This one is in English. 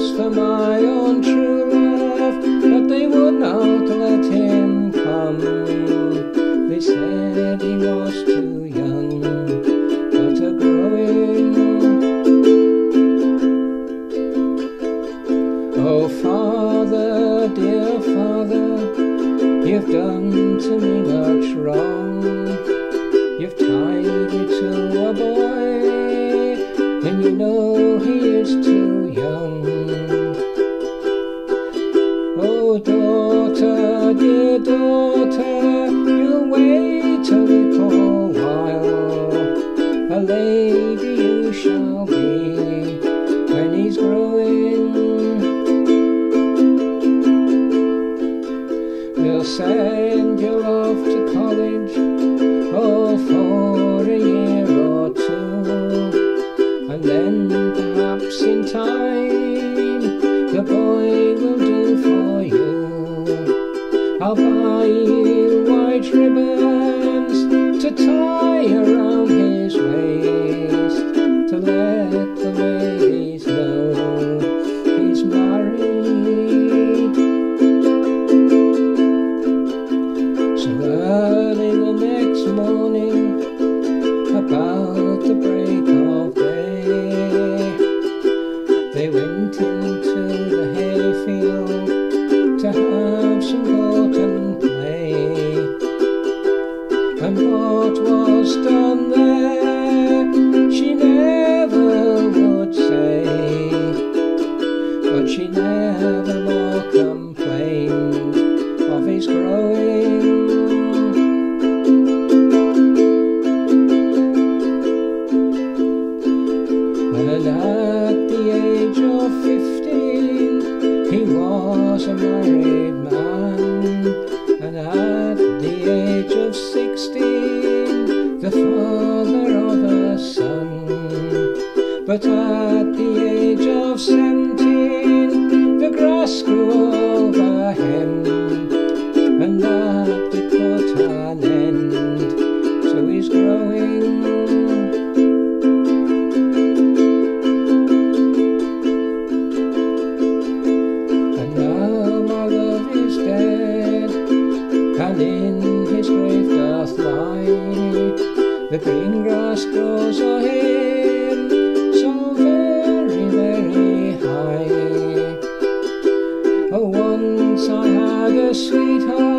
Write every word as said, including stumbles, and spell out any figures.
asked for my own true love, but they would not let him come. They said he was too young, but a growing. Oh Father, dear Father, you've done to me much wrong. You've tied me to a boy, and you know he is too young. Oh daughter, dear daughter, you wait a little while. A lady you shall be when he's growing. We'll send you off to college, oh, for a year or two, and then perhaps in time the boy will do for you. I'll buy you white ribbons to tie around his waist, to let the ladies know he's married. So early the next morning, about the break of day, they went into the hayfield to have some cotton play. And what was done there she never would say, but she never more complained of his growing. And at the age of fifteen he was a married man, and at the age of sixteen the father of a son. But at the age of seventeen the grass grew over him, and that did put an end to his growing. And in his grave doth lie, the green grass grows o'er him so very, very high. Oh, once I had a sweetheart